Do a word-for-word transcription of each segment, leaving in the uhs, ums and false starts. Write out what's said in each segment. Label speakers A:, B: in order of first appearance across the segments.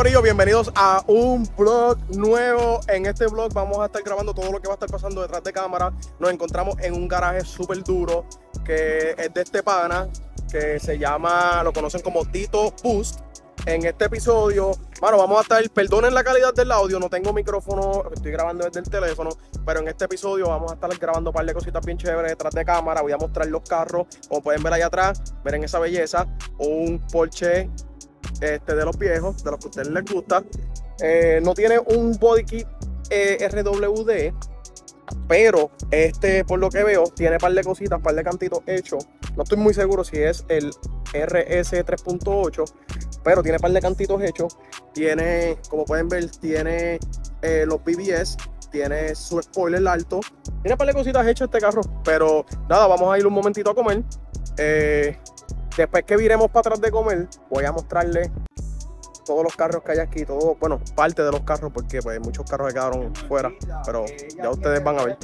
A: corillo, bienvenidos a un vlog nuevo. En este vlog vamos a estar grabando todo lo que va a estar pasando detrás de cámara. Nos encontramos en un garaje súper duro que es de este pana que se llama, lo conocen como Tito Boost. En este episodio, bueno, vamos a estar, perdonen la calidad del audio, no tengo micrófono, estoy grabando desde el teléfono, pero en este episodio vamos a estar grabando un par de cositas bien chéveres detrás de cámara. Voy a mostrar los carros, como pueden ver allá atrás, miren esa belleza, un Porsche este, de los viejos, de los que a ustedes les gusta. Eh, no tiene un body kit eh, R W D, pero este, por lo que veo, tiene un par de cositas, un par de cantitos hechos. No estoy muy seguro si es el R S tres punto ocho, pero tiene un par de cantitos hechos. Tiene, como pueden ver, tiene eh, los B B S, tiene su spoiler alto, tiene un par de cositas hechas este carro. Pero nada, vamos a ir un momentito a comer. Eh, después que viremos para atrás de comer, voy a mostrarles todos los carros que hay aquí, todo, bueno, parte de los carros, porque pues muchos carros que quedaron fuera, pero ya ustedes van a ver.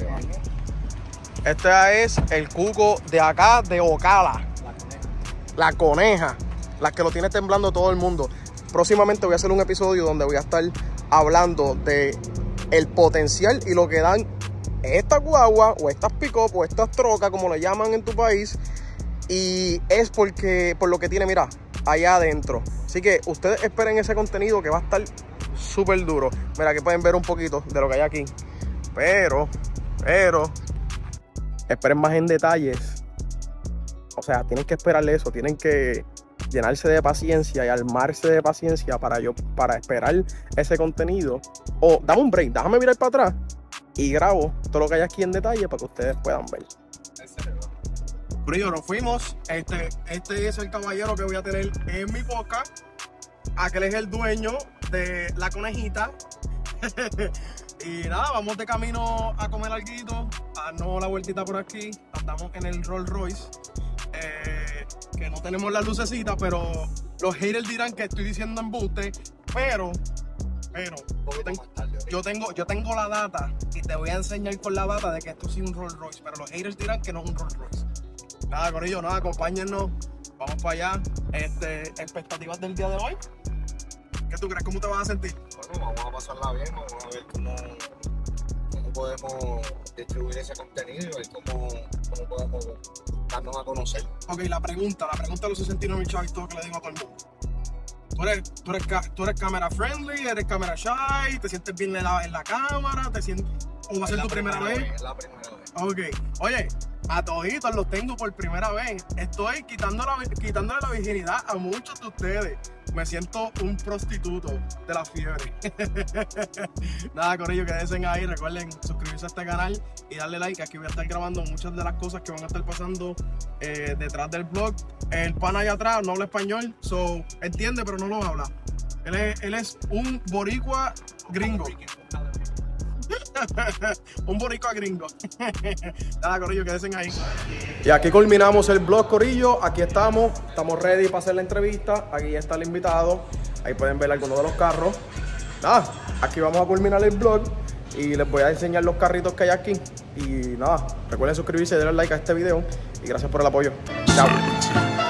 A: Este es el cuco de acá, de Ocala, la coneja, la que lo tiene temblando todo el mundo. Próximamente voy a hacer un episodio donde voy a estar hablando de el potencial y lo que dan estas guaguas o estas pick-up o estas trocas, como le llaman en tu país, y es porque por lo que tiene, mira, allá adentro. Así que ustedes esperen ese contenido que va a estar súper duro. Mira, que pueden ver un poquito de lo que hay aquí, pero, pero esperen más en detalles. O sea, tienen que esperarle eso, tienen que llenarse de paciencia y armarse de paciencia para yo, para esperar ese contenido. O dame un break, déjame mirar para atrás y grabo todo lo que hay aquí en detalle para que ustedes puedan ver. Brillo, nos fuimos. Este, este es el caballero que voy a tener en mi podcast. Aquel es el dueño de la conejita. Y nada, vamos de camino a comer alguito, a darnos la vueltita por aquí. Estamos en el Rolls Royce. Eh, que no tenemos las lucecitas, pero los haters dirán que estoy diciendo embuste. Pero, pero, yo tengo, yo, tengo, yo tengo la data y te voy a enseñar con la data de que esto sí es un Rolls Royce. Pero los haters dirán que no es un Rolls Royce. Nada, corillo, nada, acompáñennos. Vamos para allá. Este, expectativas del día de hoy. ¿Qué tú crees? ¿Cómo te vas a sentir?
B: Bueno, vamos a pasarla bien, vamos a ver cómo, cómo podemos distribuir ese contenido y ver cómo, cómo podemos darnos a conocer.
A: Ok, la pregunta, la pregunta de los sesenta y nueve chavos que le digo a todo el mundo. ¿Tú eres, tú eres, tú eres cámara friendly, eres cámara shy, te sientes bien en la, en la cámara, te sientes, o va a ser tu primera, primera vez?
B: Es la primera vez.
A: Ok, oye, a toditos los tengo por primera vez. Estoy quitando la, quitándole la virginidad a muchos de ustedes. Me siento un prostituto de la fiebre. Nada, corillo, quédense ahí. Recuerden suscribirse a este canal y darle like. Aquí voy a estar grabando muchas de las cosas que van a estar pasando eh, detrás del vlog. El pana allá atrás no habla español, so entiende, pero no lo habla. Él es, él es un boricua gringo. Un boricua gringo. Nada, corillo, quédense ahí. Y aquí culminamos el vlog, corillo. Aquí estamos, estamos ready para hacer la entrevista. Aquí está el invitado. Ahí pueden ver algunos de los carros. Nada, aquí vamos a culminar el vlog y les voy a enseñar los carritos que hay aquí. Y nada, recuerden suscribirse y darle like a este video. Y gracias por el apoyo. Chao.